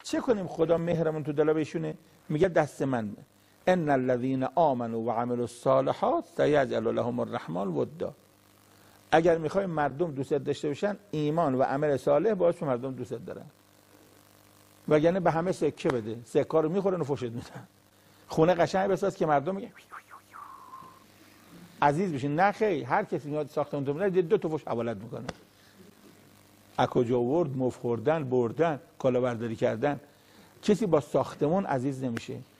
چه کنیم خدا مهرمون تو دل بهشونه؟ میگه دست من. ان الذين آمنوا وعملوا الصالحات سيجعل لهم الرحمن ودا. اگر میخوای مردم دوست داشته باشن، ایمان و عمل صالح باعث مردم دوست دارن. وگرنه به همه سکه بده، سکه رو میخورن و فوشت میدن. خونه قشنگ بساز که مردم میگن عزیز بشین. نه خیر، هر کسی میاد ساختمون تو میاد 2 تا فوش حوالت میکنه. از کجا آورد؟ مف خوردن، بردن، کلاهبرداری کردن. کسی با ساختمون عزیز نمیشه.